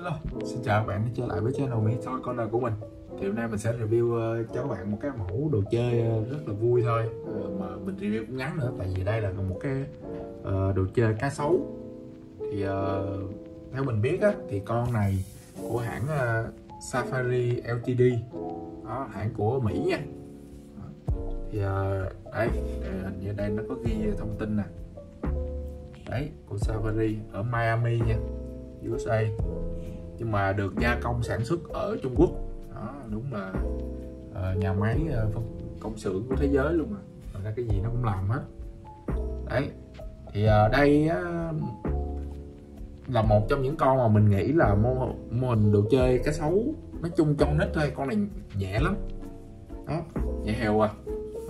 Hello, xin chào các bạn đã trở lại với channel Mỹ Toy Corner của mình. Thì hôm nay mình sẽ review cho các bạn một cái mẫu đồ chơi rất là vui thôi, mà mình review cũng ngắn nữa, tại vì đây là một cái đồ chơi cá sấu. Thì theo mình biết á, thì con này của hãng Safari Ltd, đó, hãng của Mỹ nha. Thì đây, hình như đây nó có ghi thông tin nè, đấy, của Safari ở Miami nha, USA, nhưng mà được gia công sản xuất ở Trung Quốc. Đó, đúng là nhà máy công xưởng của thế giới luôn, mà ra cái gì nó cũng làm hết. Đấy, thì đây là một trong những con mà mình nghĩ là mô hình đồ chơi cá sấu nói chung trong nít thôi. Con này nhẹ lắm đó, nhẹ hều à. Đó.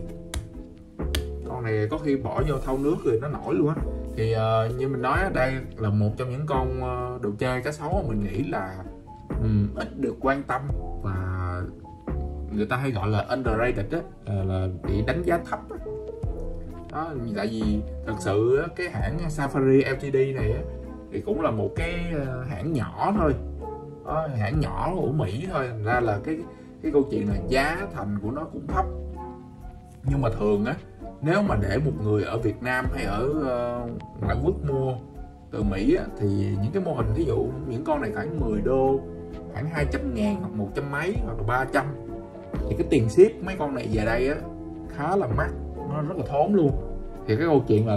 Con này có khi bỏ vô thau nước rồi nó nổi luôn á. Thì như mình nói, đây là một trong những con đồ chơi cá sấu mà mình nghĩ là ít được quan tâm và người ta hay gọi là underrated đó, là bị đánh giá thấp đó. Đó, tại vì thật sự cái hãng Safari Ltd này á, thì cũng là một cái hãng nhỏ thôi. Đó, hãng nhỏ của Mỹ thôi, thành ra là cái câu chuyện là giá thành của nó cũng thấp. Nhưng mà thường á, nếu mà để một người ở Việt Nam hay ở ngoại quốc mua từ Mỹ á, thì những cái mô hình, ví dụ những con này khoảng 10 đô, khoảng 200.000 hoặc 100 mấy hoặc là 300, thì cái tiền ship mấy con này về đây á khá là mắc, nó rất là thốn luôn. Thì cái câu chuyện là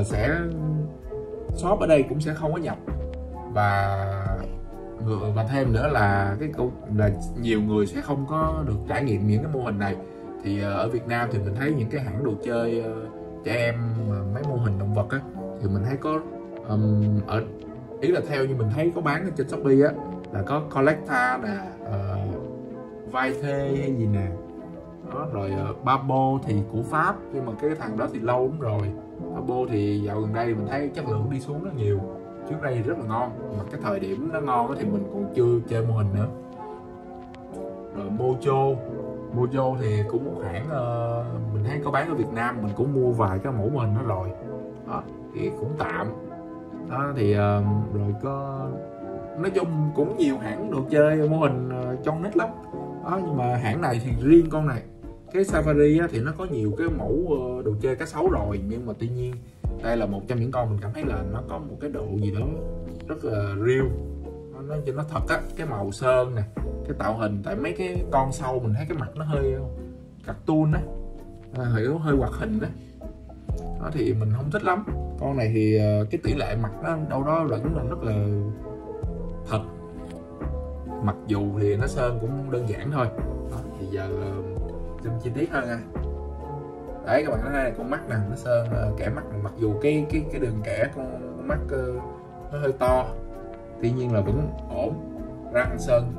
shop ở đây cũng sẽ không có nhập, và thêm nữa là cái câu là nhiều người sẽ không có được trải nghiệm những cái mô hình này. Thì ở Việt Nam thì mình thấy những cái hãng đồ chơi trẻ em, mấy mô hình động vật á, thì mình thấy có ở ý là theo như mình thấy có bán ở trên Shopee á, là có Collecta nè, Vai Thê hay gì nè đó, rồi Babo thì của Pháp, nhưng mà cái thằng đó thì lâu lắm rồi. Babo thì dạo gần đây mình thấy chất lượng đi xuống rất nhiều, trước đây thì rất là ngon, mà cái thời điểm nó ngon thì mình còn chưa chơi mô hình nữa. Rồi Mojo thì cũng một hãng mình thấy có bán ở Việt Nam, mình cũng mua vài cái mẫu mô hình nó rồi đó, thì cũng tạm đó. Thì rồi có, nói chung cũng nhiều hãng đồ chơi mô hình trong nít lắm đó. Nhưng mà hãng này thì riêng con này, cái Safari á, thì nó có nhiều cái mẫu đồ chơi cá sấu rồi, nhưng mà tuy nhiên đây là một trong những con mình cảm thấy là nó có một cái độ gì đó rất là real, nó cho nó thật á. Cái màu sơn nè, cái tạo hình, tại mấy cái con sâu mình thấy cái mặt nó hơi cartoon á, hơi hoạt hình á đó, thì mình không thích lắm. Con này thì cái tỷ lệ mặt nó đâu đó vẫn là rất là thật, mặc dù thì nó sơn cũng đơn giản thôi đó. Thì giờ zoom chi tiết hơn nha. Đấy, các bạn thấy này, con mắt nè, nó sơn kẻ mắt này, mặc dù cái đường kẻ con mắt nó hơi to, tuy nhiên là vẫn ổn. Răng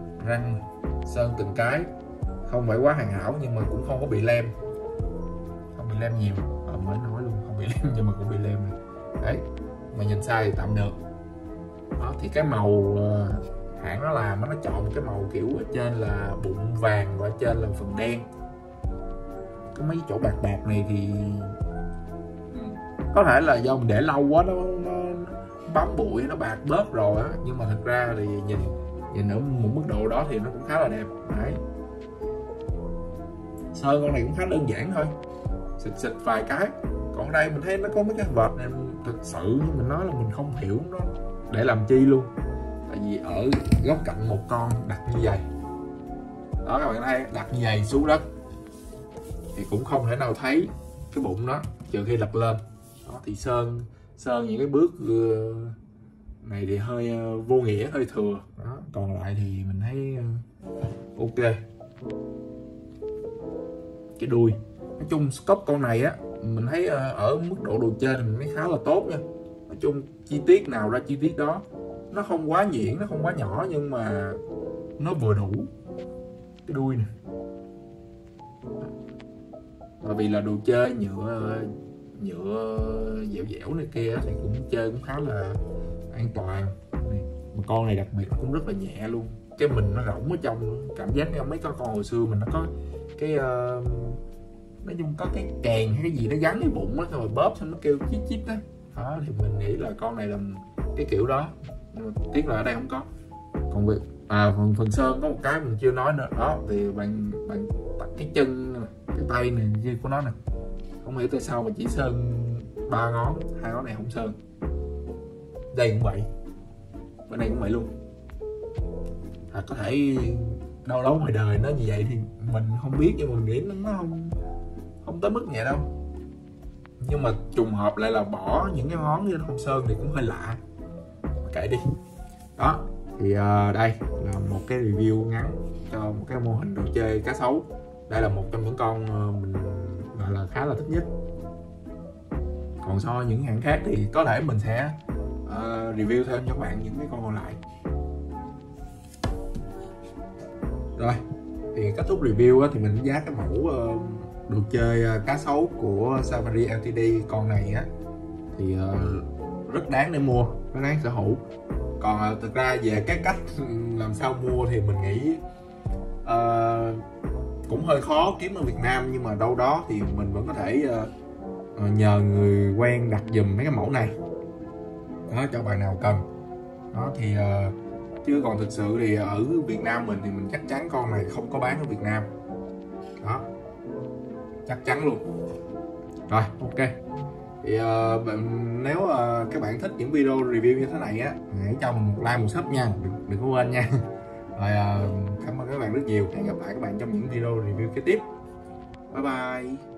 sơn từng cái, không phải quá hoàn hảo nhưng mà cũng không có bị lem, không bị lem nhiều. Mới nói luôn, không bị lem nhưng mà cũng bị lem này. Đấy, mà nhìn sai thì tạm được đó. Thì cái màu hãng nó làm, nó chọn một cái màu kiểu ở trên là bụng vàng và ở trên là phần đen. Có mấy chỗ bạc này thì có thể là do mình để lâu quá, nó bám bụi, nó bạc bớt rồi á, nhưng mà thật ra thì nhìn ở một mức độ đó thì nó cũng khá là đẹp. Đấy, sơn con này cũng khá đơn giản thôi, xịt vài cái. Còn đây mình thấy nó có mấy cái vệt này, thực sự mình nói là mình không hiểu nó để làm chi luôn. Tại vì ở góc cạnh một con đặt như vậy đó, các bạn thấy đặt như vậy xuống đất thì cũng không thể nào thấy cái bụng nó, trừ khi lật lên đó. Thì sơn những cái bước này thì hơi vô nghĩa, hơi thừa đó. Còn lại thì mình thấy ok. Cái đuôi, nói chung scope con này á, mình thấy ở mức độ đồ chơi thì mình thấy khá là tốt nha. Nói chung chi tiết nào ra chi tiết đó, nó không quá nhuyễn, nó không quá nhỏ, nhưng mà nó vừa đủ. Cái đuôi nè, bởi vì là đồ chơi nhựa dẻo này kia thì cũng chơi cũng khá là an toàn. Mà con này đặc biệt cũng rất là nhẹ luôn, cái mình nó rỗng ở trong nữa. Cảm giác như mấy con hồi xưa mình nó có cái nói chung có cái kèn hay cái gì nó gắn cái bụng á, xong rồi bóp xong nó kêu chít chít đó. Đó thì mình nghĩ là con này là cái kiểu đó, nhưng mà tiếc là ở đây không có. Còn việc phần sơn có một cái mình chưa nói nữa đó, thì bạn tắt cái chân cái tay này kia của nó nè, không hiểu tại sao mà chỉ sơn 3 ngón, 2 ngón này không sơn. Đây cũng vậy, bên đây cũng vậy luôn. Có thể đâu đó ngoài đời nó như vậy thì mình không biết, nhưng mà mình nghĩ nó không tới mức vậy đâu. Nhưng mà trùng hợp lại là bỏ những cái ngón như không sơn thì cũng hơi lạ. Kệ đi. Đó thì đây là một cái review ngắn cho một cái mô hình đồ chơi cá sấu. Đây là một trong những con mình gọi là khá là thích nhất. Còn so những hãng khác thì có thể mình sẽ review thêm cho các bạn những cái con còn lại. Rồi thì kết thúc review thì mình đánh giá cái mẫu đồ chơi cá sấu của Safari Ltd con này á thì rất đáng để mua, rất đáng sở hữu. Còn thực ra về cái cách làm sao mua thì mình nghĩ cũng hơi khó kiếm ở Việt Nam, nhưng mà đâu đó thì mình vẫn có thể nhờ người quen đặt giùm mấy cái mẫu này đó cho bạn nào cần. Đó thì chứ còn thực sự thì ở Việt Nam mình thì mình chắc chắn con này không có bán ở Việt Nam đó, chắc chắn luôn. Rồi ok thì nếu các bạn thích những video review như thế này á, hãy cho mình một like, một sub nha, đừng có quên nha. Rồi cảm ơn các bạn rất nhiều, hẹn gặp lại các bạn trong những video review kế tiếp. Bye bye.